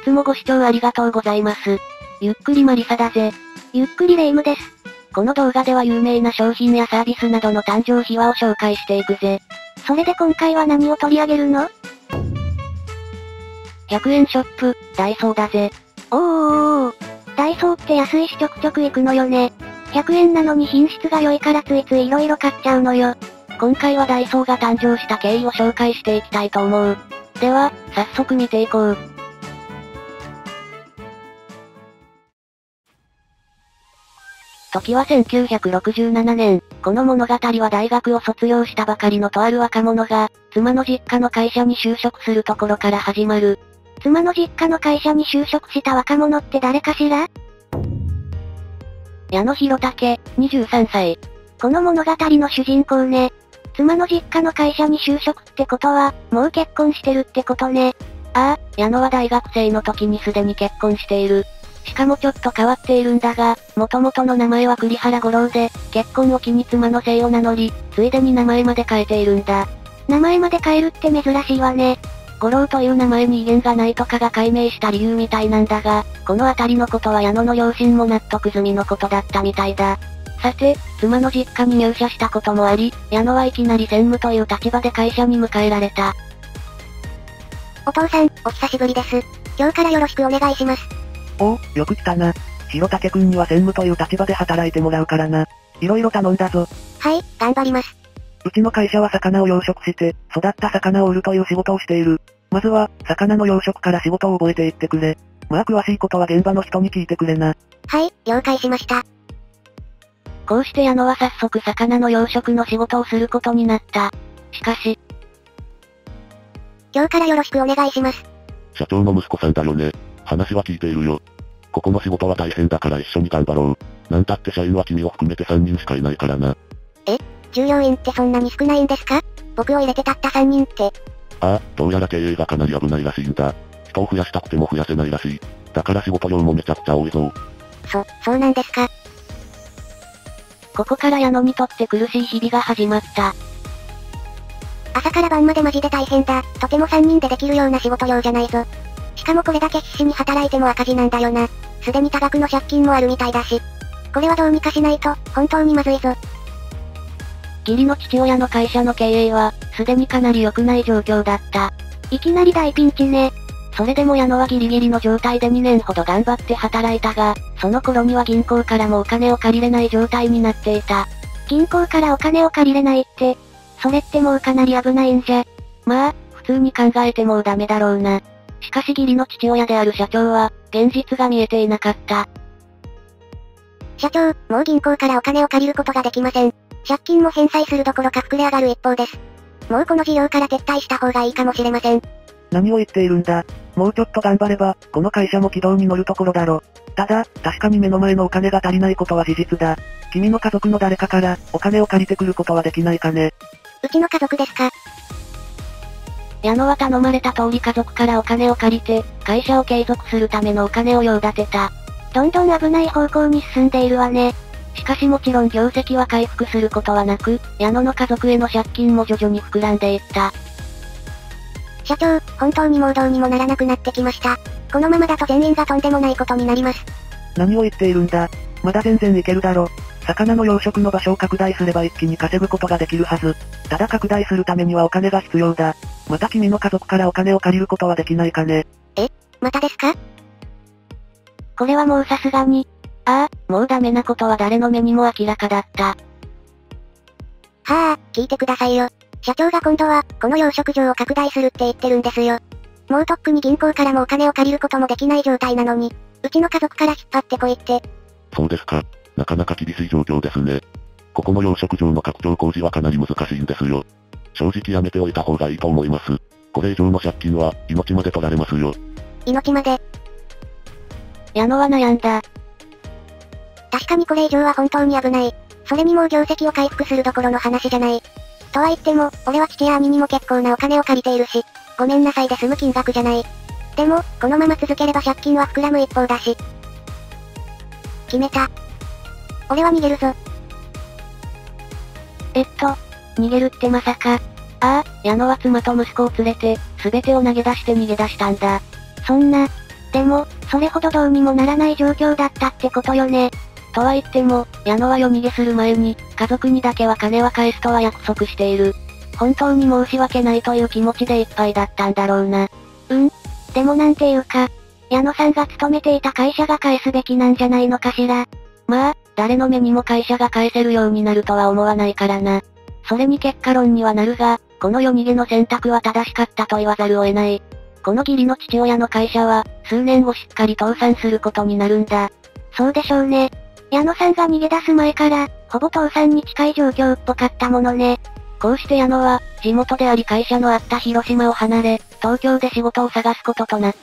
つもご視聴ありがとうございます。ゆっくりマリサだぜ。 ゆっくりレ夢ムです。 この動画では有名な商品やサービスなどの誕生秘話を紹介していくぜ。 それで今回は何を取り上げるの？ 100 円ショップ、ダイソーだぜ。 おー。ダイソーって安いしちょくちょく行くのよね。100円なのに品質が良いからついつい色々買っちゃうのよ。 今回はダイソーが誕生した経緯を紹介していきたいと思う。では、早速見ていこう。時は1967年、この物語は大学を卒業したばかりのとある若者が、妻の実家の会社に就職するところから始まる。 妻の実家の会社に就職した若者って誰かしら？ 矢野博武、23歳。 この物語の主人公ね。妻の実家の会社に就職ってことは、もう結婚してるってことね。 ああ、矢野は大学生の時にすでに結婚している。しかもちょっと変わっているんだが、元々の名前は栗原五郎で、結婚を機に妻の姓を名乗り、ついでに名前まで変えているんだ。 名前まで変えるって珍しいわね。 五郎という名前に威厳がないとかが解明した理由みたいなんだが、このあたりのことは矢野の両親も納得済みのことだったみたいだ。さて、妻の実家に入社したこともあり、矢野はいきなり専務という立場で会社に迎えられた。 お父さん、お久しぶりです。今日からよろしくお願いします。 おお、よく来たな。弘武くんには専務という立場で働いてもらうからな。色々頼んだぞ。 はい、頑張ります。 うちの会社は魚を養殖して、育った魚を売るという仕事をしている。まずは、魚の養殖から仕事を覚えていってくれ。まあ詳しいことは現場の人に聞いてくれな。 はい、了解しました。 こうして矢野は早速魚の養殖の仕事をすることになった。しかし、 今日からよろしくお願いします。 社長の息子さんだよね。話は聞いているよ。ここの仕事は大変だから一緒に頑張ろう。なんたって社員は君を含めて3人しかいないからな。 従業員ってそんなに少ないんですか？僕を入れてたった3人って。 ああ、どうやら経営がかなり危ないらしいんだ。人を増やしたくても増やせないらしい。だから仕事量もめちゃくちゃ多いぞ。 そうなんですか。 ここから矢野にとって苦しい日々が始まった。 朝から晩までマジで大変だ。とても3人でできるような仕事量じゃないぞ。しかもこれだけ必死に働いても赤字なんだよな。すでに多額の借金もあるみたいだし。これはどうにかしないと、本当にまずいぞ。 義理の父親の会社の経営は、すでにかなり良くない状況だった。 いきなり大ピンチね。 それでも矢野はギリギリの状態で2年ほど頑張って働いたが、その頃には銀行からもお金を借りれない状態になっていた。 銀行からお金を借りれないって、それってもうかなり危ないんじゃ。 まあ、普通に考えてもうダメだろうな。しかし義理の父親である社長は、現実が見えていなかった。 社長、もう銀行からお金を借りることができません。借金も返済するどころか膨れ上がる一方です。もうこの事業から撤退した方がいいかもしれません。 何を言っているんだ。もうちょっと頑張れば、この会社も軌道に乗るところだろ。ただ、確かに目の前のお金が足りないことは事実だ。君の家族の誰かから、お金を借りてくることはできないかね。 うちの家族ですか？ 矢野は頼まれた通り家族からお金を借りて、会社を継続するためのお金を用立てた。 どんどん危ない方向に進んでいるわね。 しかしもちろん業績は回復することはなく、矢野の家族への借金も徐々に膨らんでいった。 社長、本当にもうどうにもならなくなってきました。このままだと全員がとんでもないことになります。 何を言っているんだ。まだ全然いけるだろ。魚の養殖の場所を拡大すれば一気に稼ぐことができるはず。ただ拡大するためにはお金が必要だ。また君の家族からお金を借りることはできないかね。 またですか？ これはもうさすがに。ああ、もうダメなことは誰の目にも明らかだった。 はあ、聞いてくださいよ。社長が今度は、この養殖場を拡大するって言ってるんですよ。もうとっくに銀行からもお金を借りることもできない状態なのに、うちの家族から引っ張ってこいって。 そうですか。なかなか厳しい状況ですね。ここの養殖場の拡張工事はかなり難しいんですよ。正直やめておいた方がいいと思います。これ以上の借金は、命まで取られますよ。 命まで。 矢野は悩んだ。 確かにこれ以上は本当に危ない。それにもう業績を回復するどころの話じゃない。とは言っても、俺は父や兄にも結構なお金を借りているし、ごめんなさいで済む金額じゃない。でも、このまま続ければ借金は膨らむ一方だし。決めた。俺は逃げるぞ。 逃げるってまさか。ああ、矢野は妻と息子を連れて、すべてを投げ出して逃げ出したんだ。 そんな、 でも、それほどどうにもならない状況だったってことよね。 とは言っても、矢野は夜逃げする前に、家族にだけは金は返すとは約束している。本当に申し訳ないという気持ちでいっぱいだったんだろうな。 でもなんていうか、矢野さんが勤めていた会社が返すべきなんじゃないのかしら。 まあ、誰の目にも会社が返せるようになるとは思わないからな。それに結果論にはなるが、この夜逃げの選択は正しかったと言わざるを得ない。この義理の父親の会社は、数年後しっかり倒産することになるんだ。 そうでしょうね。矢野さんが逃げ出す前から、ほぼ倒産に近い状況っぽかったものね。 こうして矢野は、地元であり会社のあった広島を離れ、東京で仕事を探すこととなった。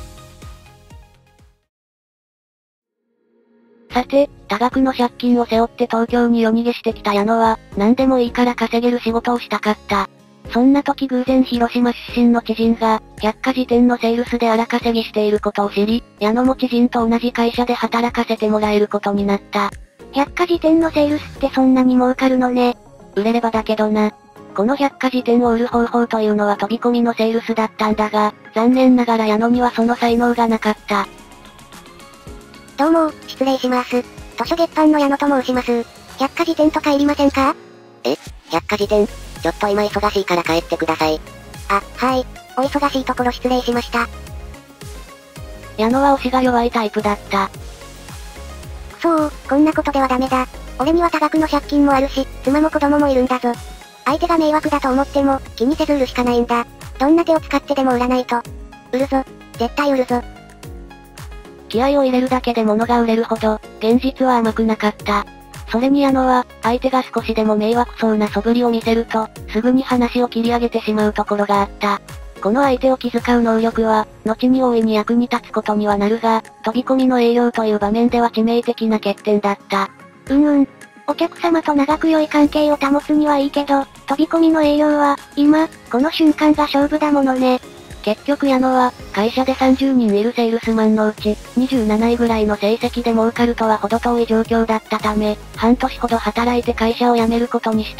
さて、多額の借金を背負って東京に夜逃げしてきた矢野は、何でもいいから稼げる仕事をしたかった。そんな時偶然広島出身の知人が、百科事典のセールスで荒稼ぎしていることを知り、矢野も知人と同じ会社で働かせてもらえることになった。 百科事典のセールスってそんなに儲かるのね。 売れればだけどな。この百科事典を売る方法というのは飛び込みのセールスだったんだが、残念ながら矢野にはその才能がなかった。 どうも、失礼します。図書月販の矢野と申します。百科事典とかいりませんか？ 百科事典？ちょっと今忙しいから帰ってください。 はい。お忙しいところ失礼しました。 矢野は推しが弱いタイプだった。 くそー、こんなことではダメだ。俺には多額の借金もあるし、妻も子供もいるんだぞ。相手が迷惑だと思っても、気にせず売るしかないんだ。どんな手を使ってでも売らないと。売るぞ。絶対売るぞ。 気合を入れるだけで物が売れるほど、現実は甘くなかった。それに矢野は、相手が少しでも迷惑そうな素振りを見せると、すぐに話を切り上げてしまうところがあった。この相手を気遣う能力は、後に大いに役に立つことにはなるが、飛び込みの営業という場面では致命的な欠点だった。 お客様と長く良い関係を保つにはいいけど、飛び込みの営業は、今、この瞬間が勝負だものね。 結局矢野は、会社で30人いるセールスマンのうち、27位ぐらいの成績で儲かるとは程遠い状況だったため、半年ほど働いて会社を辞めることにした。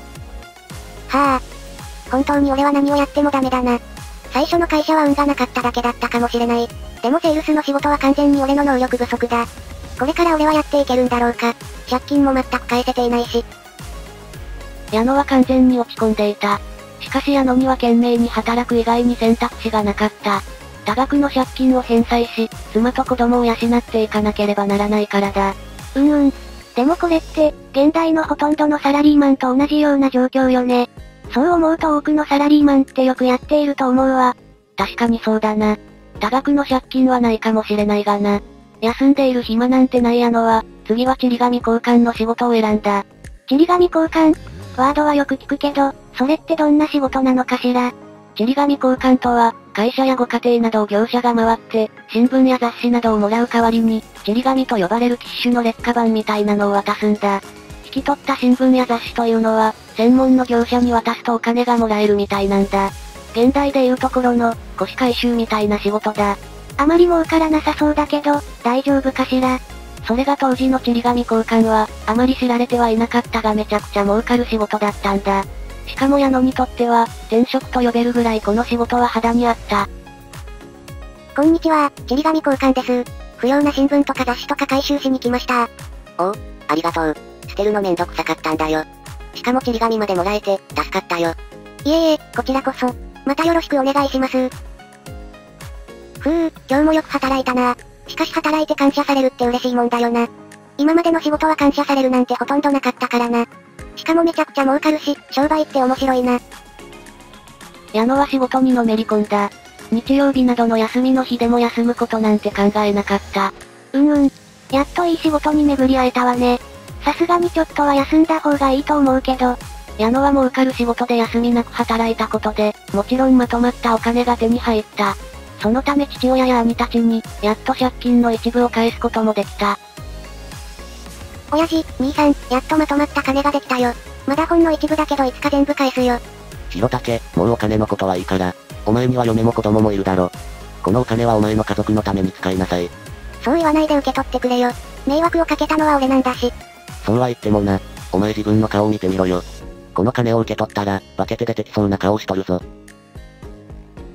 本当に俺は何をやってもダメだな。最初の会社は運がなかっただけだったかもしれない。でもセールスの仕事は完全に俺の能力不足だ。これから俺はやっていけるんだろうか。借金も全く返せていないし。 矢野は完全に落ち込んでいた。しかし矢野には懸命に働く以外に選択肢がなかった。多額の借金を返済し、妻と子供を養っていかなければならないからだ。 でもこれって、現代のほとんどのサラリーマンと同じような状況よね。そう思うと多くのサラリーマンってよくやっていると思うわ。 確かにそうだな。多額の借金はないかもしれないがな。休んでいる暇なんてない矢野は、次はちり紙交換の仕事を選んだ。 ちり紙交換？ワードはよく聞くけど、それってどんな仕事なのかしら？ ちり紙交換とは、会社やご家庭などを業者が回って、新聞や雑誌などをもらう代わりに、ちり紙と呼ばれるキッシュの劣化版みたいなのを渡すんだ。引き取った新聞や雑誌というのは、専門の業者に渡すとお金がもらえるみたいなんだ。現代でいうところの、腰回収みたいな仕事だ。 あまり儲からなさそうだけど、大丈夫かしら？ それが当時のちり紙交換は、あまり知られてはいなかったがめちゃくちゃ儲かる仕事だったんだ。しかも矢野にとっては、転職と呼べるぐらいこの仕事は肌にあった。 こんにちは、ちり紙交換です。不要な新聞とか雑誌とか回収しに来ました。 ありがとう。捨てるのめんどくさかったんだよ。しかもちり紙までもらえて、助かったよ。 いえいえ、こちらこそ。またよろしくお願いします。今日もよく働いたな。しかし働いて感謝されるって嬉しいもんだよな。今までの仕事は感謝されるなんてほとんどなかったからな。しかもめちゃくちゃ儲かるし、商売って面白いな。 矢野は仕事にのめり込んだ。日曜日などの休みの日でも休むことなんて考えなかった。 やっといい仕事に巡り会えたわね。さすがにちょっとは休んだ方がいいと思うけど。 矢野は儲かる仕事で休みなく働いたことで、もちろんまとまったお金が手に入った。そのため父親や兄たちに、やっと借金の一部を返すこともできた。 親父、兄さん、やっとまとまった金ができたよ。まだほんの一部だけどいつか全部返すよ。 白竹、もうお金のことはいいから。お前には嫁も子供もいるだろ。このお金はお前の家族のために使いなさい。 そう言わないで受け取ってくれよ。迷惑をかけたのは俺なんだし。 そうは言ってもな。お前自分の顔を見てみろよ。この金を受け取ったら、化けて出てきそうな顔しとるぞ。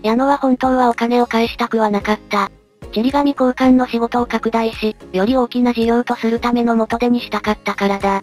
矢野は本当はお金を返したくはなかった。ちり紙交換の仕事を拡大し、より大きな事業とするための元手にしたかったからだ。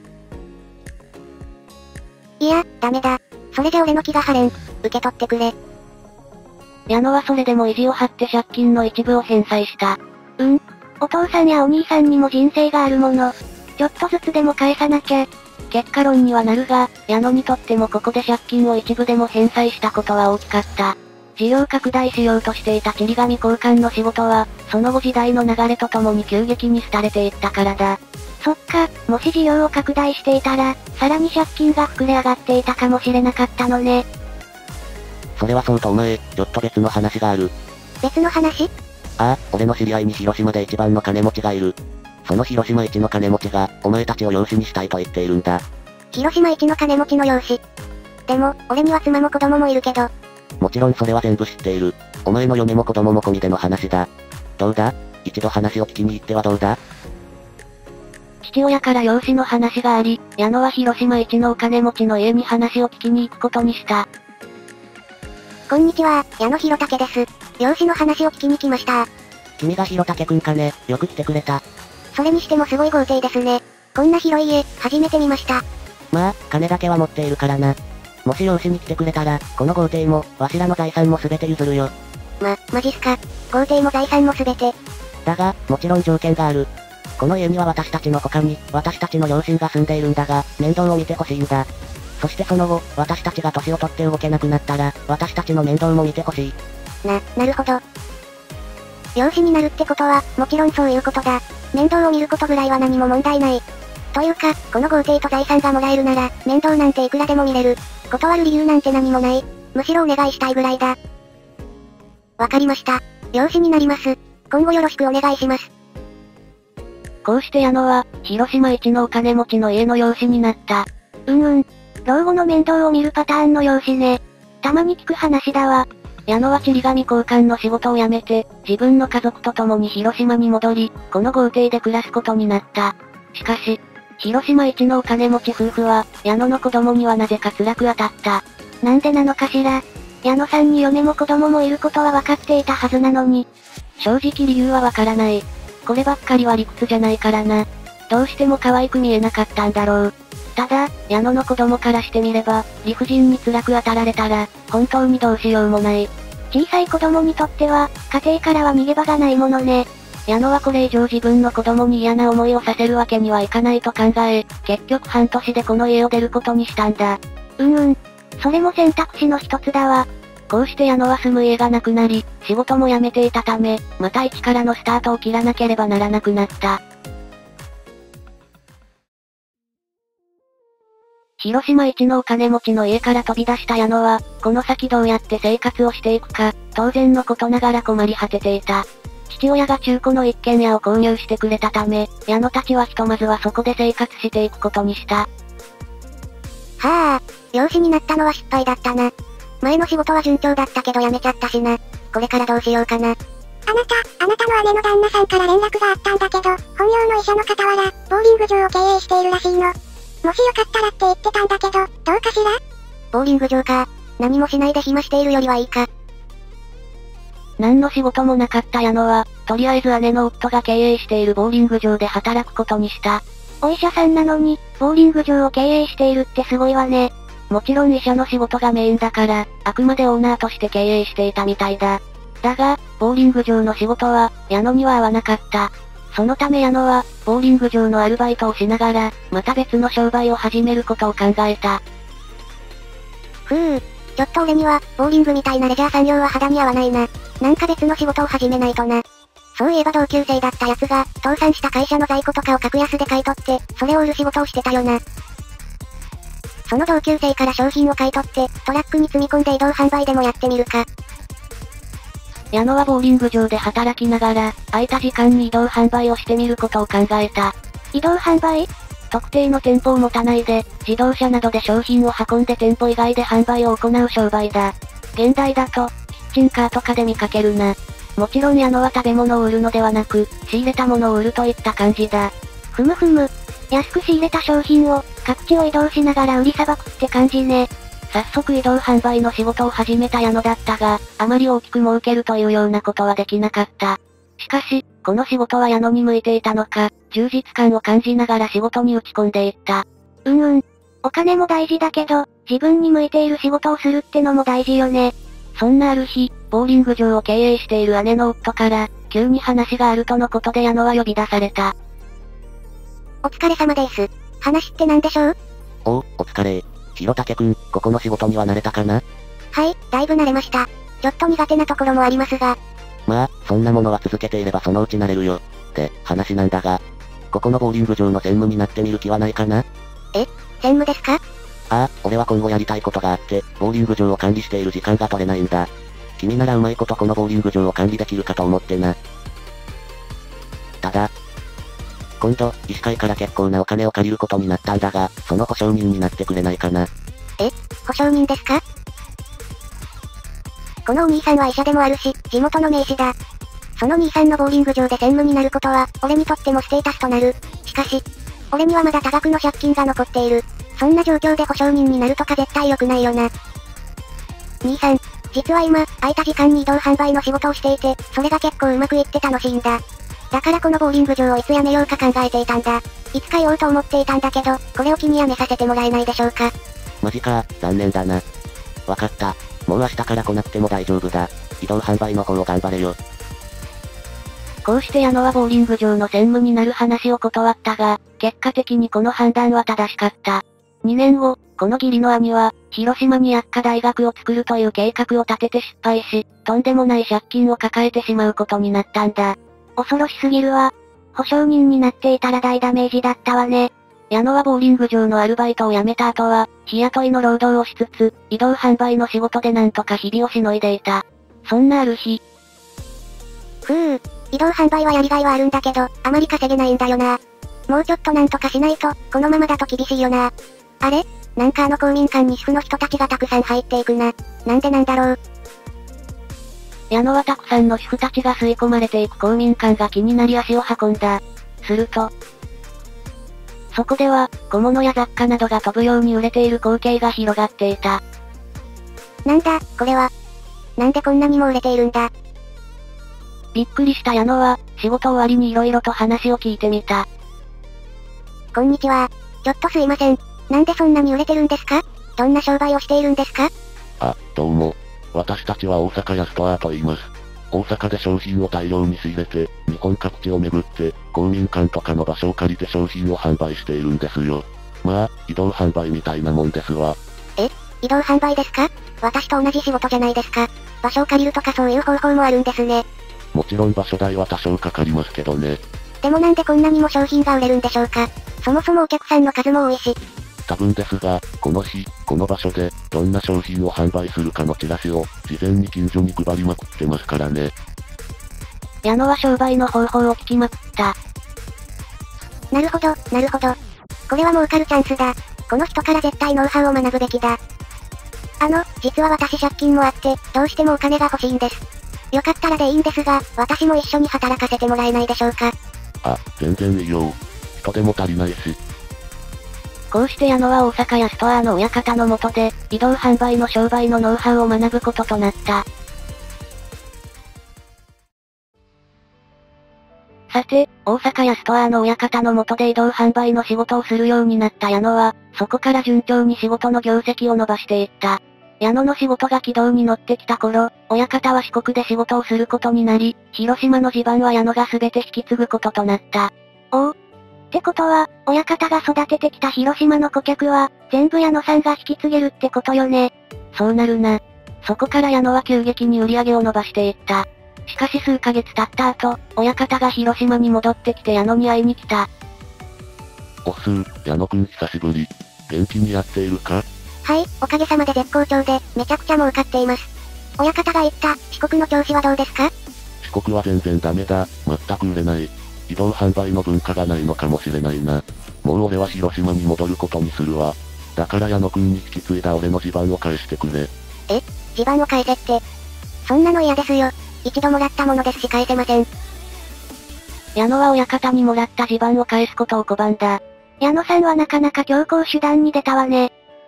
いや、ダメだ。それじゃ俺の気が晴れん。受け取ってくれ。 矢野はそれでも意地を張って借金の一部を返済した。 お父さんやお兄さんにも人生があるもの。ちょっとずつでも返さなきゃ。 結果論にはなるが、矢野にとってもここで借金を一部でも返済したことは大きかった。事業拡大しようとしていたちり紙交換の仕事は、その後時代の流れとともに急激に廃れていったからだ。 そっか、もし事業を拡大していたら、さらに借金が膨れ上がっていたかもしれなかったのね。 それはそうとお前、ちょっと別の話がある。 別の話？ ああ、俺の知り合いに広島で一番の金持ちがいる。その広島一の金持ちが、お前たちを養子にしたいと言っているんだ。 広島一の金持ちの養子。でも、俺には妻も子供もいるけど。 もちろんそれは全部知っている。お前の嫁も子供も込みでの話だ。どうだ？一度話を聞きに行ってはどうだ？ 父親から養子の話があり、矢野は広島一のお金持ちの家に話を聞きに行くことにした。 こんにちは、矢野弘武です。養子の話を聞きに来ました。 君が弘武くんかね、よく来てくれた。 それにしてもすごい豪邸ですね。こんな広い家、初めて見ました。 まあ、金だけは持っているからな。もし養子に来てくれたら、この豪邸も、わしらの財産も全て譲るよ。 マジっすか。豪邸も財産も全て。 だが、もちろん条件がある。この家には私たちの他に、私たちの両親が住んでいるんだが、面倒を見てほしいんだ。そしてその後、私たちが年を取って動けなくなったら、私たちの面倒も見てほしい。 なるほど。養子になるってことは、もちろんそういうことだ。面倒を見ることぐらいは何も問題ない。というか、この豪邸と財産がもらえるなら、面倒なんていくらでも見れる。断る理由なんて何もない。むしろお願いしたいぐらいだ。わかりました。養子になります。今後よろしくお願いします。 こうして矢野は、広島一のお金持ちの家の養子になった。 老後の面倒を見るパターンの養子ね。たまに聞く話だわ。 矢野はちり紙交換の仕事を辞めて、自分の家族と共に広島に戻り、この豪邸で暮らすことになった。しかし、広島一のお金持ち夫婦は、矢野の子供にはなぜか辛く当たった。 なんでなのかしら。矢野さんに嫁も子供もいることは分かっていたはずなのに。 正直理由はわからない。こればっかりは理屈じゃないからな。どうしても可愛く見えなかったんだろう。ただ、矢野の子供からしてみれば、理不尽に辛く当たられたら、本当にどうしようもない。 小さい子供にとっては、家庭からは逃げ場がないものね。 矢野はこれ以上自分の子供に嫌な思いをさせるわけにはいかないと考え、結局半年でこの家を出ることにしたんだ。 それも選択肢の一つだわ。 こうして矢野は住む家がなくなり、仕事も辞めていたため、また一からのスタートを切らなければならなくなった。広島一のお金持ちの家から飛び出した矢野は、この先どうやって生活をしていくか、当然のことながら困り果てていた。父親が中古の一軒家を購入してくれたため、矢野たちはひとまずはそこで生活していくことにした。 はあ、養子になったのは失敗だったな。前の仕事は順調だったけど辞めちゃったしな。これからどうしようかな。 あなたの姉の旦那さんから連絡があったんだけど、本業の医者の傍ら、ボーリング場を経営しているらしいの。もしよかったらって言ってたんだけど、どうかしら？ ボーリング場か。何もしないで暇しているよりはいいか。 何の仕事もなかった矢野は、とりあえず姉の夫が経営しているボーリング場で働くことにした。 お医者さんなのに、ボーリング場を経営しているってすごいわね。 もちろん医者の仕事がメインだから、あくまでオーナーとして経営していたみたいだ。だが、ボーリング場の仕事は、矢野には合わなかった。そのため矢野は、ボーリング場のアルバイトをしながら、また別の商売を始めることを考えた。 ちょっと俺には、ボーリングみたいなレジャー産業は肌に合わないな。なんか別の仕事を始めないとな。そういえば同級生だった奴が、倒産した会社の在庫とかを格安で買い取って、それを売る仕事をしてたよな。その同級生から商品を買い取って、トラックに積み込んで移動販売でもやってみるか。 矢野はボーリング場で働きながら、空いた時間に移動販売をしてみることを考えた。 移動販売？ 特定の店舗を持たないで、自動車などで商品を運んで店舗以外で販売を行う商売だ。現代だと、キッチンカーとかで見かけるな。もちろん矢野は食べ物を売るのではなく、仕入れたものを売るといった感じだ。 ふむ。安く仕入れた商品を、各地を移動しながら売りさばくって感じね。 早速移動販売の仕事を始めた矢野だったが、あまり大きく儲けるというようなことはできなかった。しかし、この仕事は矢野に向いていたのか、充実感を感じながら仕事に打ち込んでいった。 お金も大事だけど、自分に向いている仕事をするってのも大事よね。 そんなある日、ボーリング場を経営している姉の夫から、急に話があるとのことで矢野は呼び出された。 お疲れ様です。話って何でしょう？ お疲れ。広武くん、ここの仕事には慣れたかな？ はい、だいぶ慣れました。ちょっと苦手なところもありますが。 まあ、そんなものは続けていればそのうち慣れるよ。って話なんだが、ここのボーリング場の専務になってみる気はないかな？ 専務ですか？ ああ、俺は今後やりたいことがあって、ボーリング場を管理している時間が取れないんだ。君ならうまいことこのボーリング場を管理できるかと思ってな。ただ、今度、医師会から結構なお金を借りることになったんだが、その保証人になってくれないかな。 保証人ですか？このお兄さんは医者でもあるし、地元の名士だ。その兄さんのボーリング場で専務になることは、俺にとってもステータスとなる。しかし、俺にはまだ多額の借金が残っている。そんな状況で保証人になるとか絶対良くないよな。兄さん、実は今、空いた時間に移動販売の仕事をしていて、それが結構うまくいって楽しいんだ。だからこのボーリング場をいつ辞めようか考えていたんだ。いつか言おうと思っていたんだけど、これを機に辞めさせてもらえないでしょうか。 マジか、残念だな。わかった。もう明日から来なくても大丈夫だ。移動販売の方を頑張れよ。 こうして矢野はボーリング場の専務になる話を断ったが、結果的にこの判断は正しかった。2年後、この義理の兄は、広島に薬科大学を作るという計画を立てて失敗し、とんでもない借金を抱えてしまうことになったんだ。 恐ろしすぎるわ。保証人になっていたら大ダメージだったわね。 矢野はボーリング場のアルバイトを辞めた後は、日雇いの労働をしつつ、移動販売の仕事でなんとか日々をしのいでいた。そんなある日。 移動販売はやりがいはあるんだけど、あまり稼げないんだよな。もうちょっとなんとかしないと、このままだと厳しいよな。あれ？なんか公民館に主婦の人たちがたくさん入っていくな。なんでなんだろう。 矢野はたくさんの主婦たちが吸い込まれていく公民館が気になり足を運んだ。すると、そこでは、小物や雑貨などが飛ぶように売れている光景が広がっていた。 なんだ、これは。なんでこんなにも売れているんだ。 びっくりした矢野は、仕事終わりに色々と話を聞いてみた。 こんにちは。ちょっとすいません。なんでそんなに売れてるんですか？どんな商売をしているんですか？ あ、どうも。私たちは大阪屋ストアと言います。大阪で商品を大量に仕入れて、日本各地を巡って、公民館とかの場所を借りて商品を販売しているんですよ。まあ、移動販売みたいなもんですわ。 移動販売ですか？私と同じ仕事じゃないですか。場所を借りるとかそういう方法もあるんですね。 もちろん場所代は多少かかりますけどね。 でもなんでこんなにも商品が売れるんでしょうか？そもそもお客さんの数も多いし。 多分ですが、この日、この場所で、どんな商品を販売するかのチラシを、事前に近所に配りまくってますからね。 矢野は商売の方法を聞きまくった。 なるほど、なるほど。これは儲かるチャンスだ。この人から絶対ノウハウを学ぶべきだ。実は私借金もあって、どうしてもお金が欲しいんです。よかったらでいいんですが、私も一緒に働かせてもらえないでしょうか。 あ、全然いいよ。人手も足りないし。 こうして矢野は大阪屋ストアの親方の下で、移動販売の商売のノウハウを学ぶこととなった。さて、大阪屋ストアの親方の下で移動販売の仕事をするようになった矢野は、そこから順調に仕事の業績を伸ばしていった。矢野の仕事が軌道に乗ってきた頃、親方は四国で仕事をすることになり、広島の地盤は矢野が全て引き継ぐこととなった。 ってことは、親方が育ててきた広島の顧客は、全部矢野さんが引き継げるってことよね。 そうなるな。そこから矢野は急激に売り上げを伸ばしていった。しかし数ヶ月経った後、親方が広島に戻ってきて矢野に会いに来た。 矢野くん久しぶり。元気にやっているか？ はい、おかげさまで絶好調で、めちゃくちゃ儲かっています。親方が言った、四国の調子はどうですか？ 四国は全然ダメだ。全く売れない。移動販売の文化がないのかもしれないな。もう俺は広島に戻ることにするわ。だから矢野くんに引き継いだ俺の地盤を返してくれ。 地盤を返せって。そんなの嫌ですよ。一度もらったものですし返せません。 矢野は親方にもらった地盤を返すことを拒んだ。 矢野さんはなかなか強硬手段に出たわね。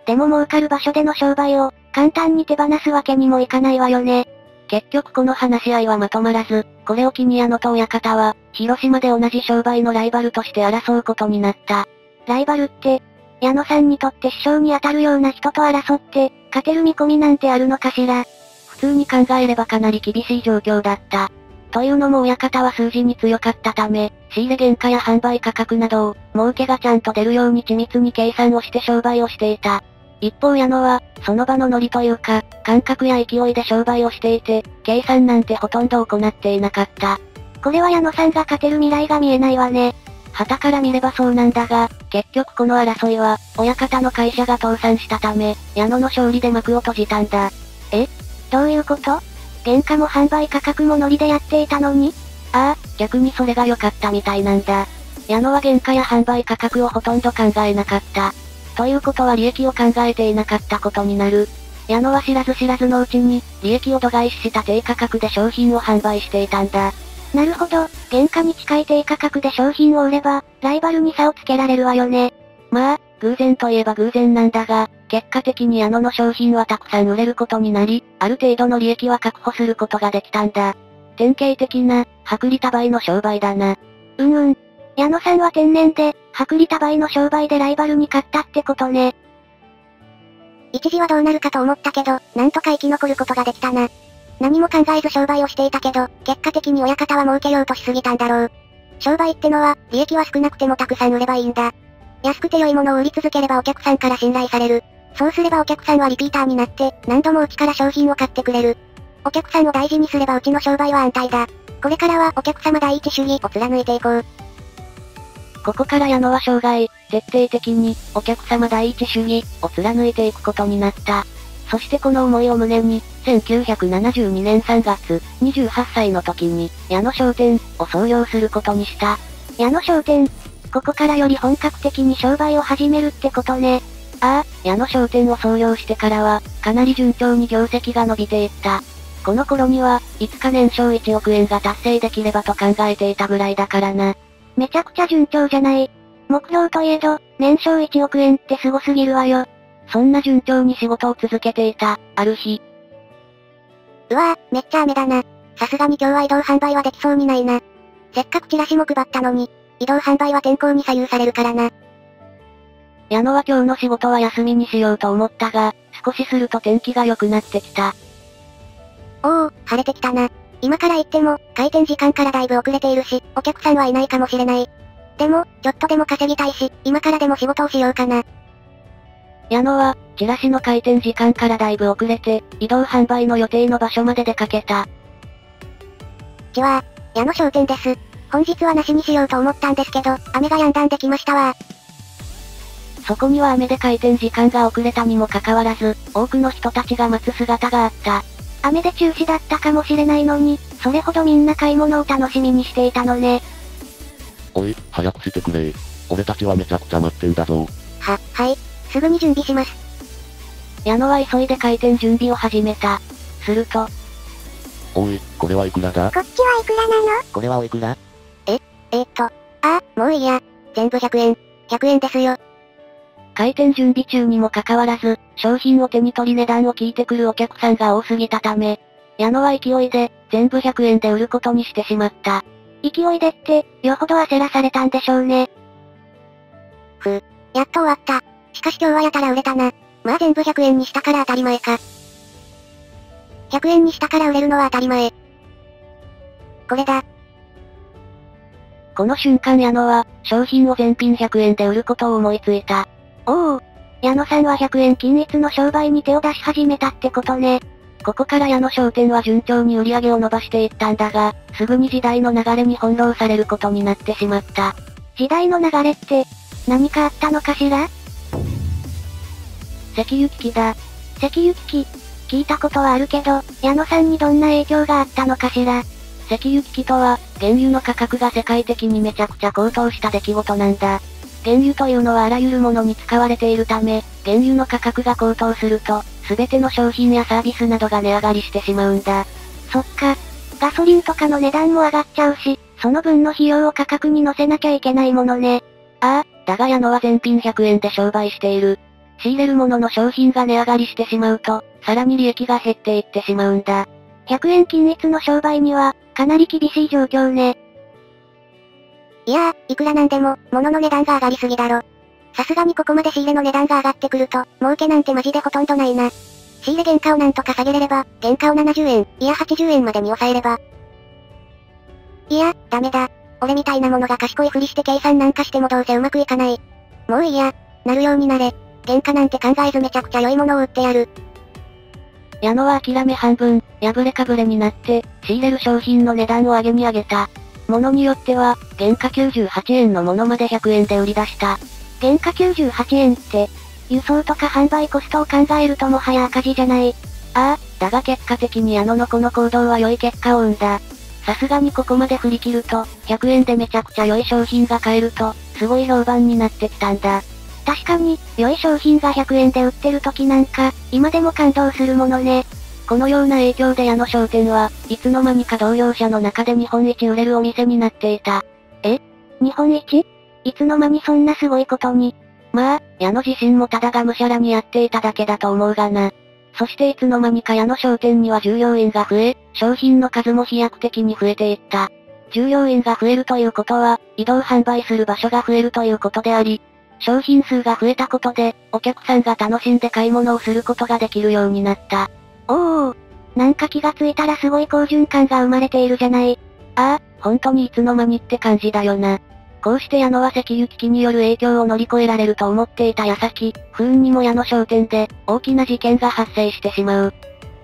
でも儲かる場所での商売を、簡単に手放すわけにもいかないわよね。 結局この話し合いはまとまらず、これを機に矢野と親方は、広島で同じ商売のライバルとして争うことになった。 ライバルって、矢野さんにとって師匠に当たるような人と争って、勝てる見込みなんてあるのかしら。 普通に考えればかなり厳しい状況だった。というのも親方は数字に強かったため、仕入れ原価や販売価格などを、儲けがちゃんと出るように緻密に計算をして商売をしていた。一方矢野は、その場のノリというか、感覚や勢いで商売をしていて、計算なんてほとんど行っていなかった。 これは矢野さんが勝てる未来が見えないわね。 旗から見ればそうなんだが、結局この争いは、親方の会社が倒産したため、矢野の勝利で幕を閉じたんだ。 どういうこと？原価も販売価格もノリでやっていたのに？ ああ、逆にそれが良かったみたいなんだ。矢野は原価や販売価格をほとんど考えなかった。ということは利益を考えていなかったことになる。矢野は知らず知らずのうちに、利益を度外視した低価格で商品を販売していたんだ。 なるほど、原価に近い低価格で商品を売れば、ライバルに差をつけられるわよね。 まあ、偶然といえば偶然なんだが、結果的に矢野の商品はたくさん売れることになり、ある程度の利益は確保することができたんだ。典型的な、薄利多売の商売だな。 矢野さんは天然で、薄利多売の商売でライバルに勝ったってことね。 一時はどうなるかと思ったけど、なんとか生き残ることができたな。何も考えず商売をしていたけど、結果的に親方は儲けようとしすぎたんだろう。商売ってのは、利益は少なくてもたくさん売ればいいんだ。安くて良いものを売り続ければお客さんから信頼される。そうすればお客さんはリピーターになって、何度もうちから商品を買ってくれる。お客さんを大事にすればうちの商売は安泰だ。これからはお客様第一主義を貫いていこう。 ここから矢野は生涯、徹底的に、お客様第一主義を貫いていくことになった。そしてこの思いを胸に、1972年3月、28歳の時に、矢野商店を創業することにした。 矢野商店。ここからより本格的に商売を始めるってことね。 ああ、矢野商店を創業してからは、かなり順調に業績が伸びていった。この頃には、いつか年商1億円が達成できればと考えていたぐらいだからな。 めちゃくちゃ順調じゃない。目標といえど、年商1億円ってすごすぎるわよ。 そんな順調に仕事を続けていた、ある日。 うわぁ、めっちゃ雨だな。さすがに今日は移動販売はできそうにないな。せっかくチラシも配ったのに、移動販売は天候に左右されるからな。 矢野は今日の仕事は休みにしようと思ったが、少しすると天気が良くなってきた。 おお、晴れてきたな。今から行っても、開店時間からだいぶ遅れているし、お客さんはいないかもしれない。でも、ちょっとでも稼ぎたいし、今からでも仕事をしようかな。 矢野は、チラシの開店時間からだいぶ遅れて、移動販売の予定の場所まで出かけた。 矢野商店です。本日はなしにしようと思ったんですけど、雨が止んだんできましたわ。 そこには雨で開店時間が遅れたにもかかわらず、多くの人たちが待つ姿があった。 雨で中止だったかもしれないのに、それほどみんな買い物を楽しみにしていたのね。 おい、早くしてくれ。俺たちはめちゃくちゃ待ってんだぞ。 はい。すぐに準備します。 矢野は急いで開店準備を始めた。すると。 おい、これはいくらだ？ こっちはいくらなの？ これはおいくら？ もういいや。全部100円。100円ですよ。 開店準備中にもかかわらず、商品を手に取り値段を聞いてくるお客さんが多すぎたため、矢野は勢いで、全部100円で売ることにしてしまった。 勢いでって、よほど焦らされたんでしょうね。 やっと終わった。しかし今日はやたら売れたな。まあ全部100円にしたから当たり前か。100円にしたから売れるのは当たり前。これだ。 この瞬間矢野は、商品を全品100円で売ることを思いついた。 おお、矢野さんは100円均一の商売に手を出し始めたってことね。 ここから矢野商店は順調に売り上げを伸ばしていったんだが、すぐに時代の流れに翻弄されることになってしまった。 時代の流れって、何かあったのかしら？ 石油危機だ。 石油危機、聞いたことはあるけど、矢野さんにどんな影響があったのかしら？ 石油危機とは、原油の価格が世界的にめちゃくちゃ高騰した出来事なんだ。原油というのはあらゆるものに使われているため、原油の価格が高騰すると、すべての商品やサービスなどが値上がりしてしまうんだ。 そっか。ガソリンとかの値段も上がっちゃうし、その分の費用を価格に乗せなきゃいけないものね。 ああ、だが矢野は全品100円で商売している。 仕入れるものの商品が値上がりしてしまうと、さらに利益が減っていってしまうんだ。 100円均一の商売には、かなり厳しい状況ね。いやー、いくらなんでも、物の値段が上がりすぎだろ。さすがにここまで仕入れの値段が上がってくると、儲けなんてマジでほとんどないな。仕入れ原価をなんとか下げれれば、原価を70円、いや80円までに抑えれば。いや、ダメだ。俺みたいなものが賢いふりして計算なんかしてもどうせうまくいかない。もういいや、なるようになれ。原価なんて考えずめちゃくちゃ良いものを売ってやる。 矢野は諦め半分、破れかぶれになって、仕入れる商品の値段を上げに上げた。ものによっては、原価98円のものまで100円で売り出した。 原価98円って、輸送とか販売コストを考えるともはや赤字じゃない。 ああ、だが結果的に矢野のこの行動は良い結果を生んだ。さすがにここまで振り切ると、100円でめちゃくちゃ良い商品が買えると、すごい評判になってきたんだ。 確かに、良い商品が100円で売ってる時なんか、今でも感動するものね。 このような影響で矢野商店は、いつの間にか同業者の中で日本一売れるお店になっていた。 日本一？いつの間にそんなすごいことに。 まあ、矢野自身もただがむしゃらにやっていただけだと思うがな。そしていつの間にか矢野商店には従業員が増え、商品の数も飛躍的に増えていった。従業員が増えるということは、移動販売する場所が増えるということであり、商品数が増えたことで、お客さんが楽しんで買い物をすることができるようになった。 おー、なんか気がついたらすごい好循環が生まれているじゃない。 ああ、本当にいつの間にって感じだよな。こうして矢野は石油危機による影響を乗り越えられると思っていた矢先、不運にも矢野商店で、大きな事件が発生してしまう。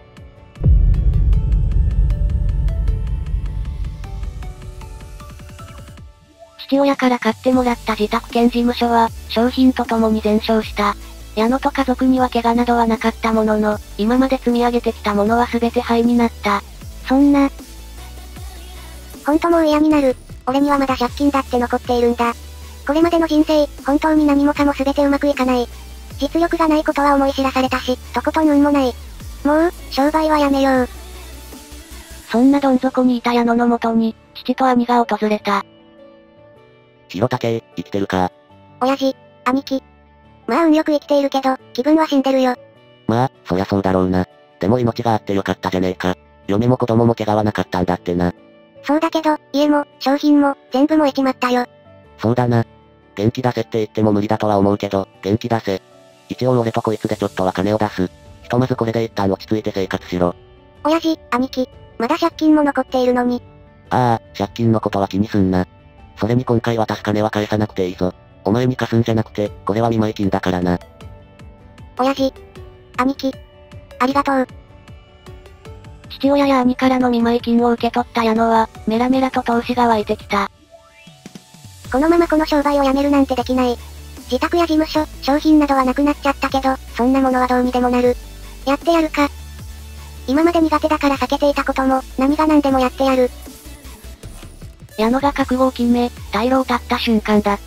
父親から買ってもらった自宅兼事務所は、商品とともに全焼した。矢野と家族には怪我などはなかったものの、今まで積み上げてきたものは全て灰になった。 そんな。ほんともう嫌になる。俺にはまだ借金だって残っているんだ。これまでの人生、本当に何もかも全てうまくいかない。実力がないことは思い知らされたし、とことん運もない。もう、商売はやめよう。 そんなどん底にいた矢野のもとに、父と兄が訪れた。 広武、生きてるか？ 親父、兄貴。まあ運よく生きているけど、気分は死んでるよ。 まあ、そりゃそうだろうな。でも命があってよかったじゃねえか。嫁も子供も怪我はなかったんだってな。 そうだけど、家も、商品も、全部燃えちまったよ。 そうだな。元気出せって言っても無理だとは思うけど、元気出せ。一応俺とこいつでちょっとは金を出す。ひとまずこれで一旦落ち着いて生活しろ。 親父、兄貴。まだ借金も残っているのに。 ああ、借金のことは気にすんな。それに今回渡す金は返さなくていいぞ。お前に貸すんじゃなくて、これは見舞い金だからな。 親父。兄貴。ありがとう。 父親や兄からの見舞い金を受け取った矢野は、メラメラと投資が湧いてきた。 このままこの商売をやめるなんてできない。自宅や事務所、商品などはなくなっちゃったけど、そんなものはどうにでもなる。やってやるか。今まで苦手だから避けていたことも、何が何でもやってやる。 矢野が覚悟を決め、退路を断った瞬間だった。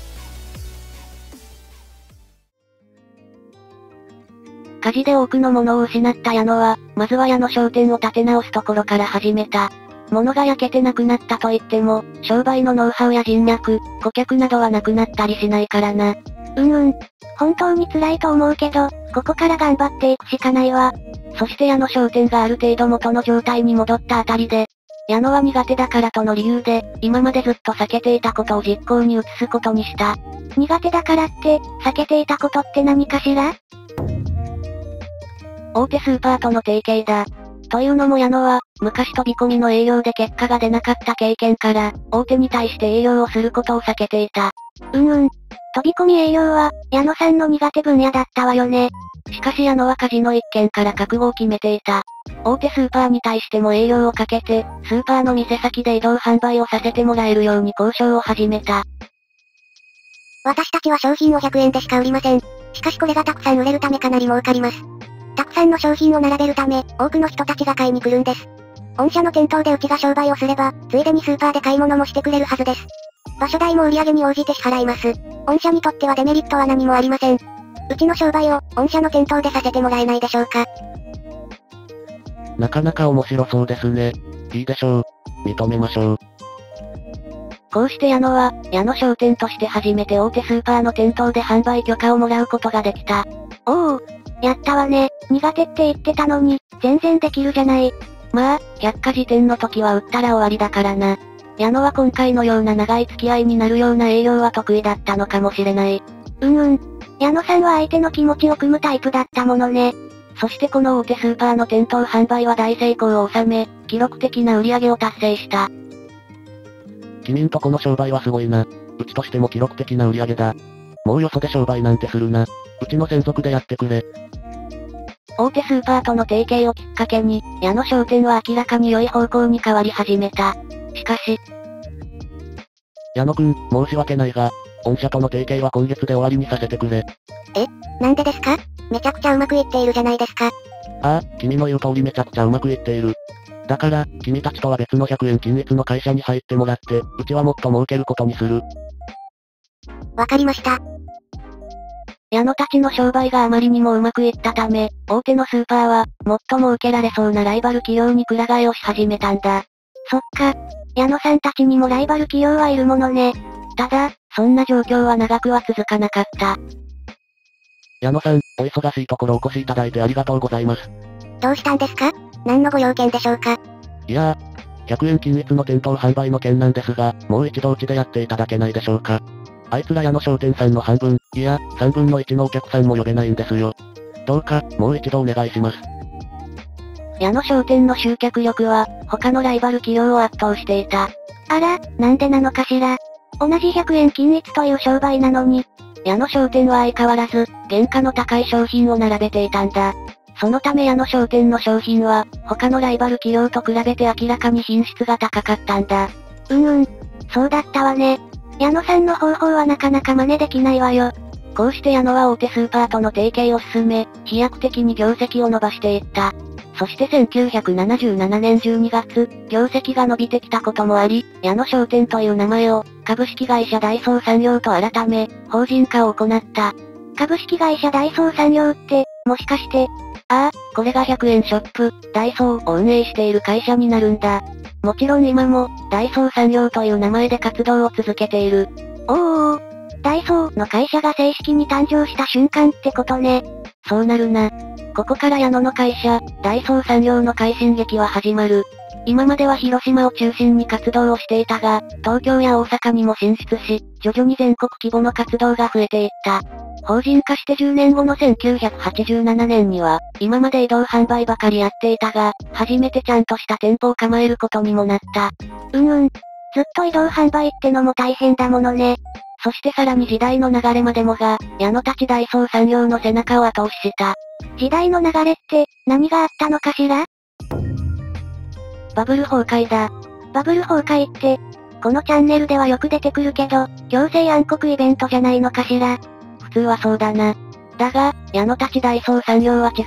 火事で多くのものを失った矢野は、まずは矢野商店を立て直すところから始めた。物が焼けてなくなったと言っても、商売のノウハウや人脈、顧客などはなくなったりしないからな。 本当に辛いと思うけど、ここから頑張っていくしかないわ。 そして矢野商店がある程度元の状態に戻ったあたりで、矢野は苦手だからとの理由で、今までずっと避けていたことを実行に移すことにした。 苦手だからって、避けていたことって何かしら？ 大手スーパーとの提携だ。というのも矢野は、昔飛び込みの営業で結果が出なかった経験から、大手に対して営業をすることを避けていた。 飛び込み営業は、矢野さんの苦手分野だったわよね。 しかし矢野はカジノ一件から覚悟を決めていた。大手スーパーに対しても営業をかけて、スーパーの店先で移動販売をさせてもらえるように交渉を始めた。 私たちは商品を100円でしか売りません。しかしこれがたくさん売れるためかなり儲かります。たくさんの商品を並べるため、多くの人たちが買いに来るんです。御社の店頭でうちが商売をすれば、ついでにスーパーで買い物もしてくれるはずです。場所代も売り上げに応じて支払います。御社にとってはデメリットは何もありません。うちの商売を、御社の店頭でさせてもらえないでしょうか。 なかなか面白そうですね。いいでしょう。認めましょう。 こうして矢野は、矢野商店として初めて大手スーパーの店頭で販売許可をもらうことができた。 おお、やったわね。苦手って言ってたのに、全然できるじゃない。 まあ、百科事典の時は売ったら終わりだからな。矢野は今回のような長い付き合いになるような営業は得意だったのかもしれない。 矢野さんは相手の気持ちを汲むタイプだったものね。 そしてこの大手スーパーの店頭販売は大成功を収め、記録的な売り上げを達成した。 君んとこの商売はすごいな。うちとしても記録的な売り上げだ。もうよそで商売なんてするな。うちの専属でやってくれ。 大手スーパーとの提携をきっかけに、矢野商店は明らかに良い方向に変わり始めた。しかし、 矢野くん、申し訳ないが、御社との提携は今月で終わりにさせてくれ。 なんでですか？めちゃくちゃうまくいっているじゃないですか。 ああ、君の言う通りめちゃくちゃうまくいっている。だから、君たちとは別の100円均一の会社に入ってもらって、うちはもっと儲けることにする。 わかりました。 矢野たちの商売があまりにもうまくいったため、大手のスーパーは、もっと儲けられそうなライバル企業にくら替えをし始めたんだ。 そっか。矢野さんたちにもライバル企業はいるものね。 ただ、そんな状況は長くは続かなかった。 矢野さん、お忙しいところお越しいただいてありがとうございます。 どうしたんですか？何のご用件でしょうか？ いやー、100円均一の店頭販売の件なんですが、もう一度うちでやっていただけないでしょうか。あいつら矢野商店さんの半分、いや、3分の1のお客さんも呼べないんですよ。どうか、もう一度お願いします。 矢野商店の集客力は、他のライバル企業を圧倒していた。 あら、なんでなのかしら。同じ100円均一という商売なのに、 矢野商店は相変わらず、原価の高い商品を並べていたんだ。そのため矢野商店の商品は、他のライバル企業と比べて明らかに品質が高かったんだ。 そうだったわね。矢野さんの方法はなかなか真似できないわよ。 こうして矢野は大手スーパーとの提携を進め、飛躍的に業績を伸ばしていった。そして1977年12月、業績が伸びてきたこともあり、矢野商店という名前を、株式会社大創産業と改め、法人化を行った。 株式会社大創産業って、もしかして、 これが100円ショップ、ダイソーを運営している会社になるんだ。もちろん今も、大創産業という名前で活動を続けている。 ダイソーの会社が正式に誕生した瞬間ってことね。 そうなるな。ここから矢野の会社、大創産業の快進撃は始まる。今までは広島を中心に活動をしていたが、東京や大阪にも進出し、徐々に全国規模の活動が増えていった。法人化して10年後の1987年には、今まで移動販売ばかりやっていたが、初めてちゃんとした店舗を構えることにもなった。 ずっと移動販売ってのも大変だものね。 そしてさらに時代の流れまでもが、矢野たち大創産業の背中を後押しした。 時代の流れって、何があったのかしら？ バブル崩壊だ。 バブル崩壊って、このチャンネルではよく出てくるけど、強制暗黒イベントじゃないのかしら？ 普通はそうだな。だが、矢野たち大創産業は違った。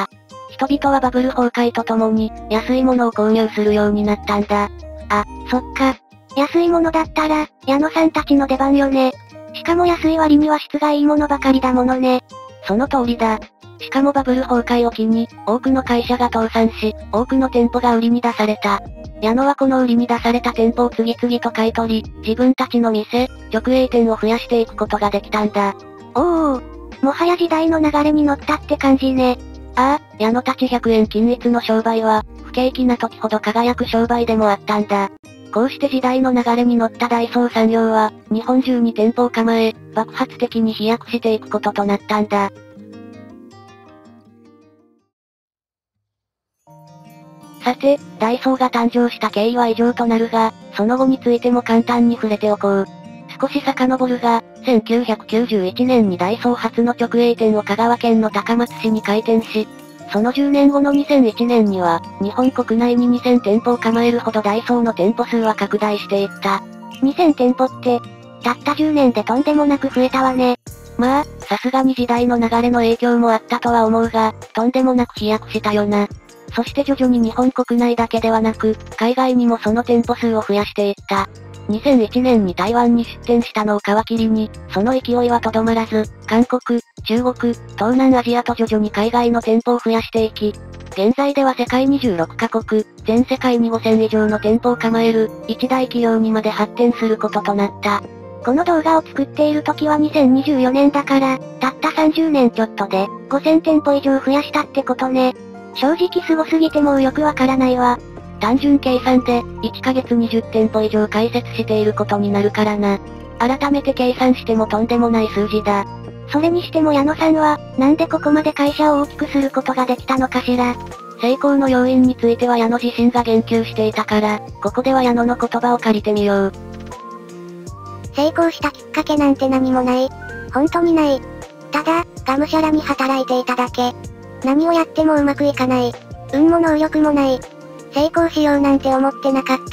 人々はバブル崩壊とともに、安いものを購入するようになったんだ。 そっか。安いものだったら、矢野さんたちの出番よね。しかも安い割には質がいいものばかりだものね。 その通りだ。しかもバブル崩壊を機に、多くの会社が倒産し、多くの店舗が売りに出された。矢野はこの売りに出された店舗を次々と買い取り、自分たちの店、直営店を増やしていくことができたんだ。 もはや時代の流れに乗ったって感じね。 矢野たち100円均一の商売は、不景気な時ほど輝く商売でもあったんだ。こうして時代の流れに乗った大創産業は、日本中に店舗を構え、爆発的に飛躍していくこととなったんだ。さて、ダイソーが誕生した経緯は以上となるが、その後についても簡単に触れておこう。少し遡るが、1991年にダイソー初の直営店を香川県の高松市に開店し、その10年後の2001年には、日本国内に2000店舗を構えるほどダイソーの店舗数は拡大していった。 2000店舗って、たった10年でとんでもなく増えたわね。 まあ、さすがに時代の流れの影響もあったとは思うが、とんでもなく飛躍したよな。そして徐々に日本国内だけではなく、海外にもその店舗数を増やしていった。 2001年に台湾に出店したのを皮切りに、その勢いはとどまらず、韓国、中国、東南アジアと徐々に海外の店舗を増やしていき、現在では世界26カ国、全世界に5000以上の店舗を構える、一大企業にまで発展することとなった。 この動画を作っている時は2024年だから、たった30年ちょっとで、5000店舗以上増やしたってことね。正直すごすぎてもうよくわからないわ。 単純計算で、1ヶ月20店舗以上開設していることになるからな。改めて計算してもとんでもない数字だ。 それにしても矢野さんは、なんでここまで会社を大きくすることができたのかしら。 成功の要因については矢野自身が言及していたから、ここでは矢野の言葉を借りてみよう。 成功したきっかけなんて何もない。本当にない。ただ、がむしゃらに働いていただけ。何をやってもうまくいかない。運も能力もない。成功しようなんて思ってなかった。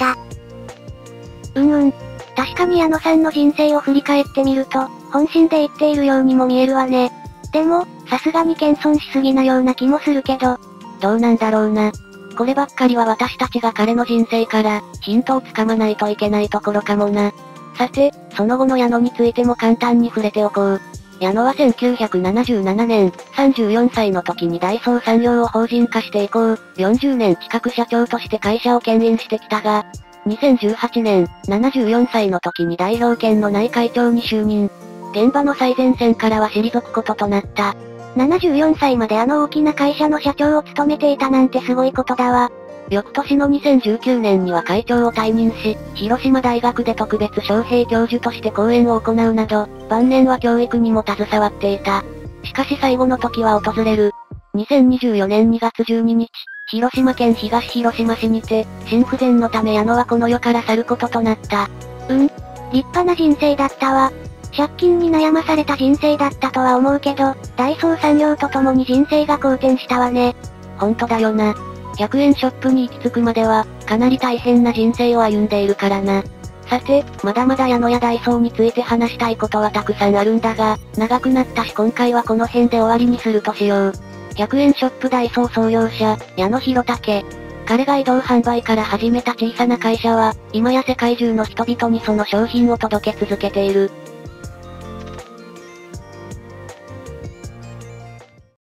確かに矢野さんの人生を振り返ってみると、本心で言っているようにも見えるわね。でも、さすがに謙遜しすぎなような気もするけど、 どうなんだろうな。こればっかりは私たちが彼の人生から、ヒントをつかまないといけないところかもな。さて、その後の矢野についても簡単に触れておこう。矢野は1977年、34歳の時に大創産業を法人化して以降、40年近く社長として会社を牽引してきたが、2018年、74歳の時に代表権のない会長に就任。現場の最前線からは退くこととなった。 74歳まであの大きな会社の社長を務めていたなんてすごいことだわ。 翌年の2019年には会長を退任し、広島大学で特別招聘教授として講演を行うなど、晩年は教育にも携わっていた。しかし最後の時は訪れる。2024年2月12日、広島県東広島市にて、心不全のため矢野はこの世から去ることとなった。 立派な人生だったわ。借金に悩まされた人生だったとは思うけど、大創産業とともに人生が好転したわね。 ほんとだよな。100円ショップに行き着くまでは、かなり大変な人生を歩んでいるからな。さて、まだまだ矢野やダイソーについて話したいことはたくさんあるんだが、長くなったし今回はこの辺で終わりにするとしよう。100円ショップダイソー創業者、矢野弘武。彼が移動販売から始めた小さな会社は、今や世界中の人々にその商品を届け続けている。